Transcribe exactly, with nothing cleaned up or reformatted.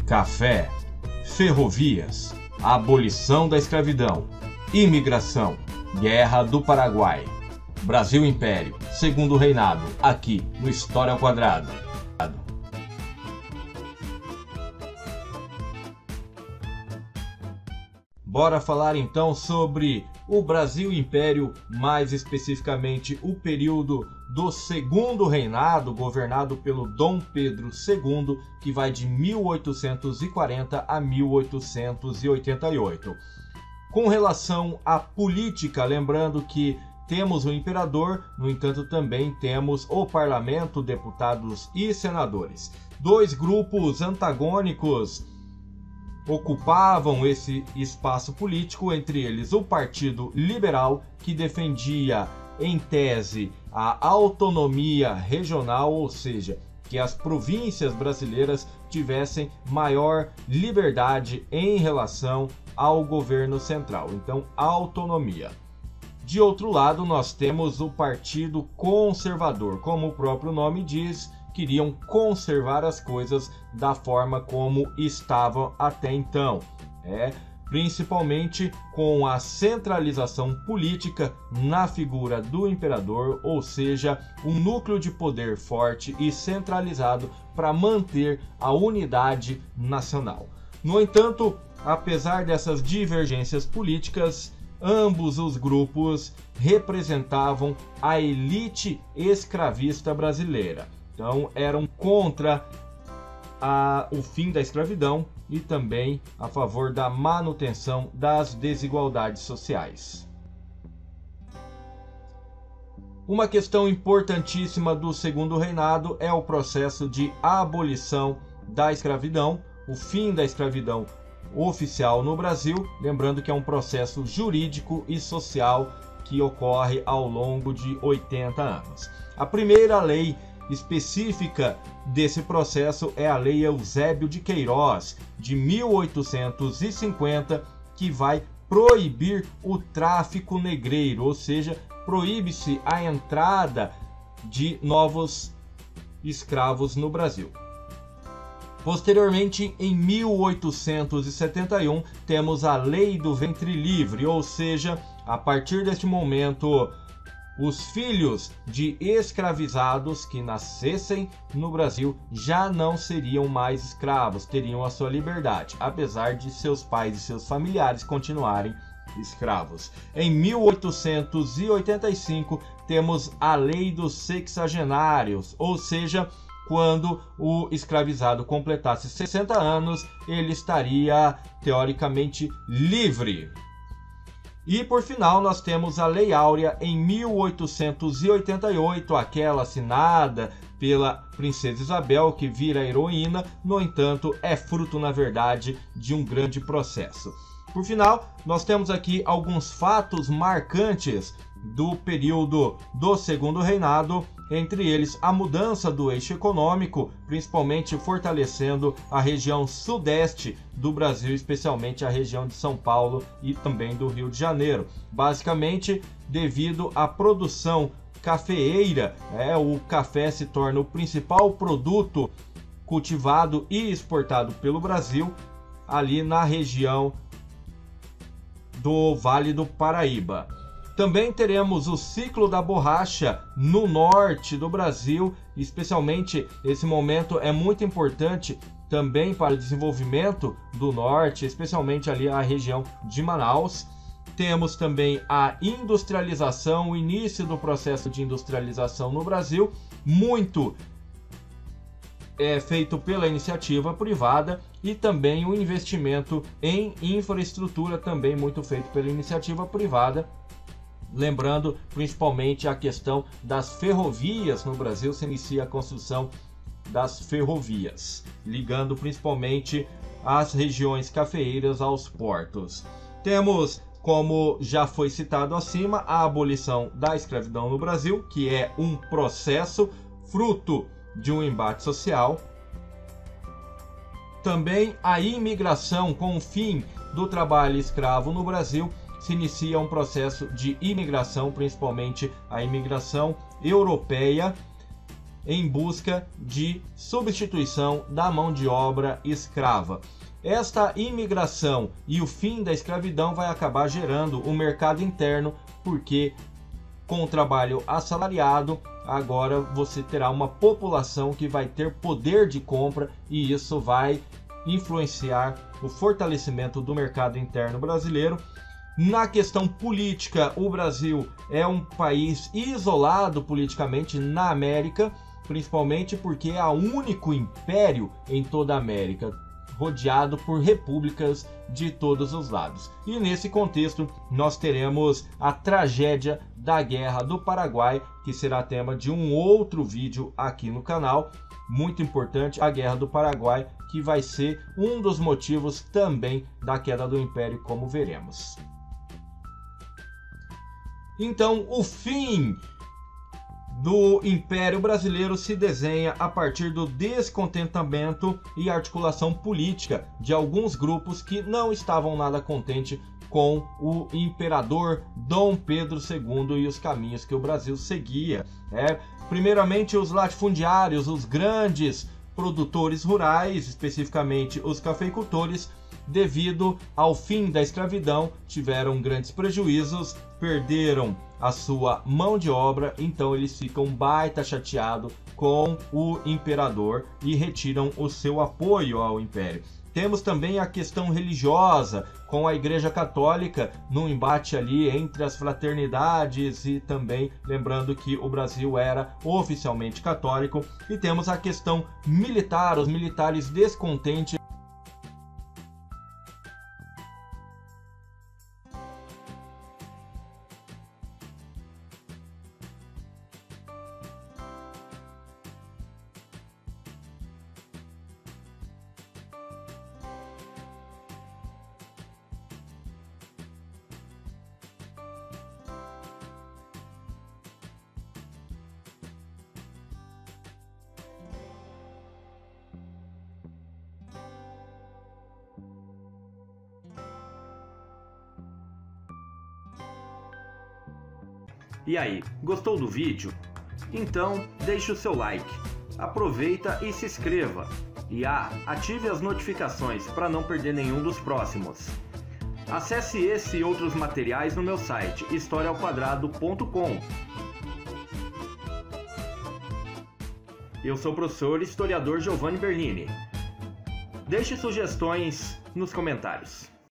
café, ferrovias, abolição da escravidão, imigração, Guerra do Paraguai, Brasil Império, Segundo Reinado, aqui no História ao Quadrado. Bora falar então sobre o Brasil Império, mais especificamente o período do Segundo Reinado, governado pelo Dom Pedro segundo, que vai de mil oitocentos e quarenta a mil oitocentos e oitenta e oito. Com relação à política, lembrando que temos o imperador, no entanto também temos o parlamento, deputados e senadores. Dois grupos antagônicos ocupavam esse espaço político, entre eles o Partido Liberal, que defendia, em tese, a autonomia regional, ou seja, que as províncias brasileiras tivessem maior liberdade em relação ao governo central. Então, autonomia. De outro lado, nós temos o Partido Conservador. Como o próprio nome diz, queriam conservar as coisas da forma como estavam até então. É, principalmente com a centralização política na figura do imperador, ou seja, um núcleo de poder forte e centralizado para manter a unidade nacional. No entanto, apesar dessas divergências políticas, ambos os grupos representavam a elite escravista brasileira. Então, eram contra a, o fim da escravidão e também a favor da manutenção das desigualdades sociais. Uma questão importantíssima do Segundo Reinado é o processo de abolição da escravidão, o fim da escravidão oficial no Brasil, lembrando que é um processo jurídico e social que ocorre ao longo de oitenta anos. A primeira lei específica desse processo é a Lei Eusébio de Queiroz, de mil oitocentos e cinquenta, que vai proibir o tráfico negreiro, ou seja, proíbe-se a entrada de novos escravos no Brasil. Posteriormente, em mil oitocentos e setenta e um, temos a Lei do Ventre Livre, ou seja, a partir deste momento, os filhos de escravizados que nascessem no Brasil já não seriam mais escravos, teriam a sua liberdade, apesar de seus pais e seus familiares continuarem escravos. Em mil oitocentos e oitenta e cinco, temos a Lei dos Sexagenários, ou seja, quando o escravizado completasse sessenta anos, ele estaria teoricamente livre. E por final nós temos a Lei Áurea em mil oitocentos e oitenta e oito, aquela assinada pela Princesa Isabel, que vira heroína, no entanto é fruto na verdade de um grande processo. Por final, nós temos aqui alguns fatos marcantes do período do Segundo Reinado, entre eles a mudança do eixo econômico, principalmente fortalecendo a região sudeste do Brasil, especialmente a região de São Paulo e também do Rio de Janeiro. Basicamente, devido à produção cafeeira, é, o café se torna o principal produto cultivado e exportado pelo Brasil, ali na região do Vale do Paraíba. Também teremos o ciclo da borracha no norte do Brasil, especialmente esse momento é muito importante também para o desenvolvimento do norte, especialmente ali a região de Manaus. Temos também a industrialização, o início do processo de industrialização no Brasil, muito é feito pela iniciativa privada, e também o investimento em infraestrutura, também muito feito pela iniciativa privada. Lembrando principalmente a questão das ferrovias no Brasil, se inicia a construção das ferrovias, ligando principalmente as regiões cafeeiras aos portos. Temos, como já foi citado acima, a abolição da escravidão no Brasil, que é um processo fruto de um embate social. Também a imigração, com o fim do trabalho escravo no Brasil, se inicia um processo de imigração, principalmente a imigração europeia, em busca de substituição da mão de obra escrava. Esta imigração e o fim da escravidão vai acabar gerando um mercado interno, porque com o trabalho assalariado, agora você terá uma população que vai ter poder de compra, e isso vai influenciar o fortalecimento do mercado interno brasileiro. Na questão política, o Brasil é um país isolado politicamente na América, principalmente porque é o único império em toda a América, rodeado por repúblicas de todos os lados. E nesse contexto, nós teremos a tragédia da Guerra do Paraguai, que será tema de um outro vídeo aqui no canal. Muito importante, a Guerra do Paraguai, que vai ser um dos motivos também da queda do Império, como veremos. Então, o fim do Império Brasileiro se desenha a partir do descontentamento e articulação política de alguns grupos que não estavam nada contentes com o imperador Dom Pedro segundo e os caminhos que o Brasil seguia. É, primeiramente, os latifundiários, os grandes produtores rurais, especificamente os cafeicultores, devido ao fim da escravidão, tiveram grandes prejuízos, perderam a sua mão de obra, então eles ficam baita chateados com o imperador e retiram o seu apoio ao império. Temos também a questão religiosa, com a Igreja Católica num embate ali entre as fraternidades, e também lembrando que o Brasil era oficialmente católico. E temos a questão militar, os militares descontentes. E aí, gostou do vídeo? Então deixe o seu like, aproveita e se inscreva. E ah, ative as notificações para não perder nenhum dos próximos. Acesse esse e outros materiais no meu site história ao quadrado ponto com. Eu sou o professor historiador Giovanni Bernini. Deixe sugestões nos comentários.